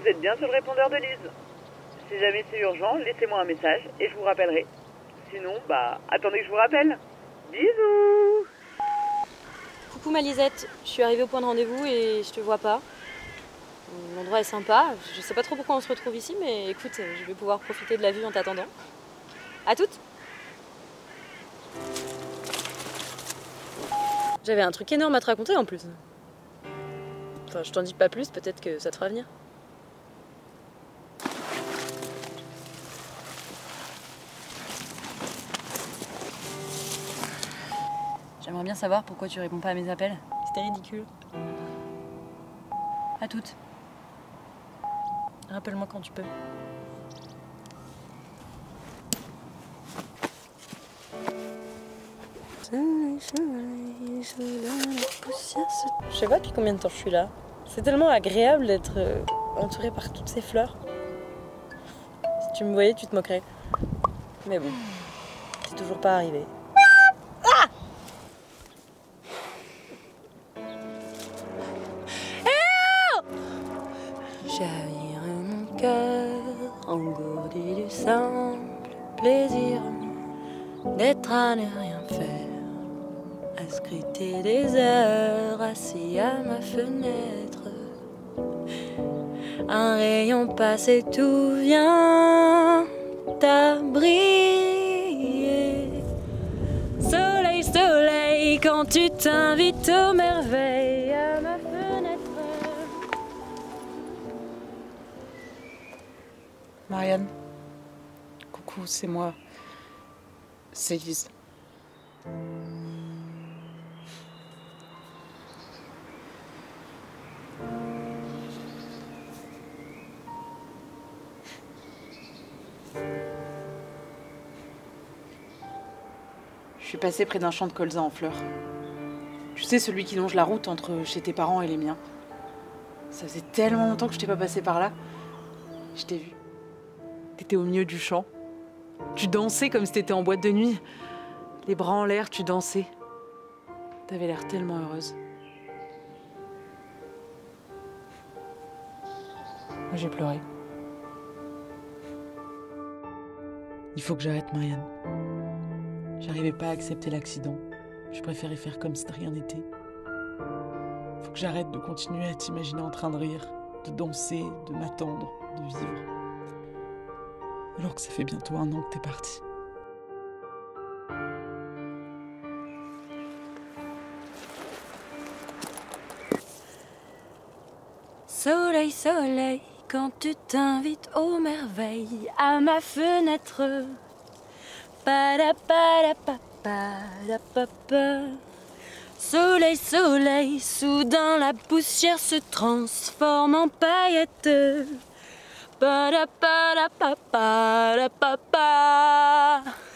vous êtes bien sur le répondeur de Lise. Si jamais c'est urgent, laissez-moi un message et je vous rappellerai. Sinon, attendez que je vous rappelle. Bisous. Coucou ma Lisette, je suis arrivée au point de rendez-vous et je te vois pas. L'endroit est sympa, je sais pas trop pourquoi on se retrouve ici, mais écoute, je vais pouvoir profiter de la vue en t'attendant. À toutes. J'avais un truc énorme à te raconter en plus. Enfin, je t'en dis pas plus, peut-être que ça te fera venir. J'aimerais bien savoir pourquoi tu réponds pas à mes appels. C'était ridicule. À toutes. Rappelle-moi quand tu peux. Je sais pas depuis combien de temps je suis là. C'est tellement agréable d'être entourée par toutes ces fleurs. Si tu me voyais, tu te moquerais. Mais bon, c'est toujours pas arrivé. Ah! Chavire mon cœur, engourdi du simple plaisir d'être à ne rien faire, à scruter des heures assis à ma fenêtre. Un rayon passe et tout vient à briller. Soleil, soleil, quand tu t'invites aux merveilles à ma fenêtre. Marianne, coucou, c'est moi. C'est Lise. Je suis passée près d'un champ de colza en fleurs. Tu sais, celui qui longe la route entre chez tes parents et les miens. Ça faisait tellement longtemps que je t'ai pas passée par là. Je t'ai vu. T'étais au milieu du champ. Tu dansais comme si t'étais en boîte de nuit. Les bras en l'air, tu dansais. T'avais l'air tellement heureuse. Moi, j'ai pleuré. Il faut que j'arrête, Marianne. J'arrivais pas à accepter l'accident. Je préférais faire comme si de rien n'était. Faut que j'arrête de continuer à t'imaginer en train de rire, de danser, de m'attendre, de vivre. Alors que ça fait bientôt 1 an que t'es parti. Soleil, soleil, quand tu t'invites aux merveilles à ma fenêtre. Padapadapapadapapa. Soleil, soleil, soudain la poussière se transforme en paillettes. Padapadapapadapapa.